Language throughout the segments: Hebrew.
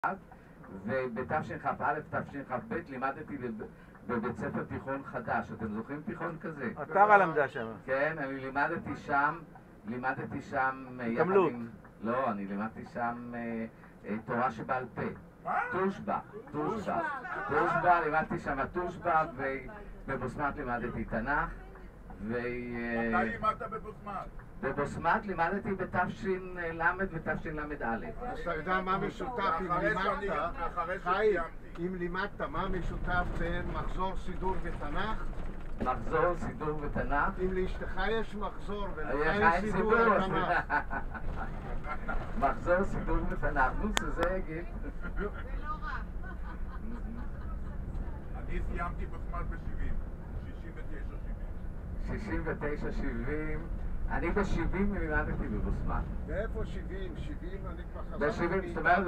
ובתשכ"א, תשכ"ב לימדתי בבית ספר תיכון חדש. אתם זוכרים תיכון כזה? עטרה למדה שם. כן, אני לימדתי שם התעמלות. לא, אני לימדתי שם תורה שבעל פה. תושבע, לימדתי שם תושבע, ובבוסמת לימדתי תנ"ך. מתי לימדת בבוסמת? בבוסמת לימדתי בתש"ל ותשל"א. אז אתה יודע מה משותף אם לימדת, מה משותף בין מחזור סידור ותנ"ך? מחזור, סידור ותנ"ך? אם לאשתך יש מחזור ולך יש יש סידור ותנ"ך. מחזור, סידור ותנ"ך, נו, שזה יגיד. אני סיימתי בוסמת ב-70, 69-70. אני ב-70 לימדתי בבוסמת. באיפה 70? 70 אני כבר חזרתי ב-70, זאת אומרת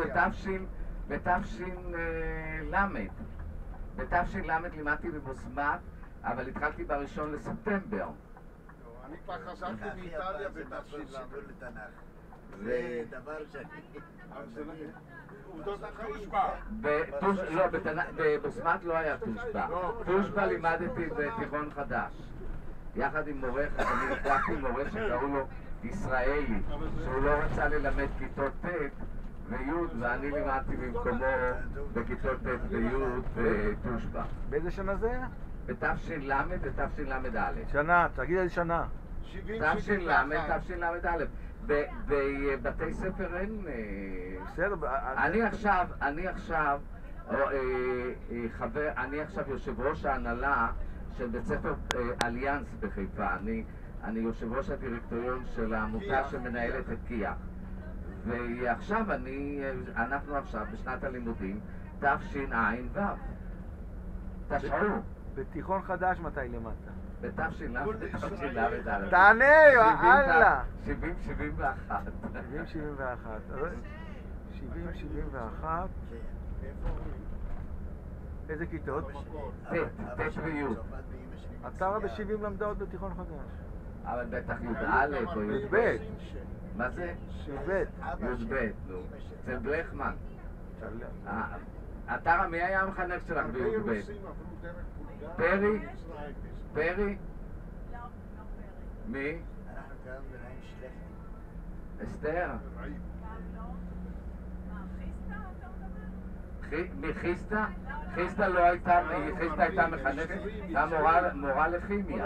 בתש"ל לימדתי בבוסמת, אבל התחלתי ב1 לספטמבר. אני כבר חזרתי מאיטליה בתש"ל. זה דבר שאני... עובדות החיים. לא, בבוסמת לא היה תושבע. תושבע לימדתי בתיכון חדש. יחד עם מורה, אני לקחתי מורה שקראו לו ישראלי, שהוא לא רצה ללמד כיתות ט' וי', ואני לימדתי במקומו בכיתות ט' וי' בתושבע. באיזה שנה זה היה? בתש"ל ותשל"א. שנה, תגיד איזה שנה. תש"ל, בבתי ספר אין... בסדר, אני עכשיו יושב ראש ההנהלה של בית ספר אליאנס בחיפה. אני יושב ראש הדירקטוריון של העמותה שמנהלת את כי"ח. ועכשיו אנחנו עכשיו בשנת הלימודים תשע"ו. תשע"ו. בתיכון חדש מתי לימדת? בתש"ל. תענה, יאללה. 70-71. 70-71. איזה כיתות? ט' וי'. עטרה ב-70 למדה עוד בתיכון חדש. אבל בטח י"א או י"ב. מה זה? י"ב. י"ב, נו. זה בלחמן. עטרה, מי היה המחנך שלך בי"ב? פרי? פרי? מי? אנחנו קראנו להם שלכתי. אסתר? מחיסטה? חיסטה לא הייתה, חיסטה הייתה מחנכת, הייתה מורה לכימיה.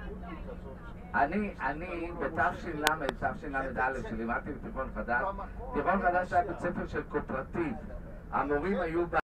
אני בתשל"א שלימדתי בתיכון חדש, תיכון חדש היה בית ספר של קואופרטיב. המורים היו